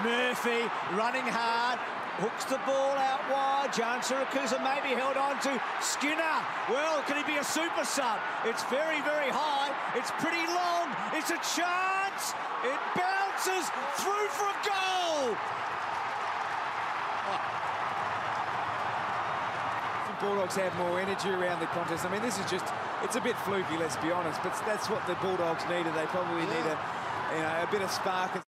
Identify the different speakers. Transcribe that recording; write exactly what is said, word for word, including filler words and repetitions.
Speaker 1: Murphy running hard, hooks the ball out wide. John Siracusa maybe held on to Skinner. Well, can he be a super sub? It's very, very high. It's pretty long. It's a chance. It bounces through for a goal.
Speaker 2: The Bulldogs have more energy around the contest. I mean, this is just, it's a bit fluky, let's be honest, but that's what the Bulldogs needed. They probably need a, you know, a bit of spark.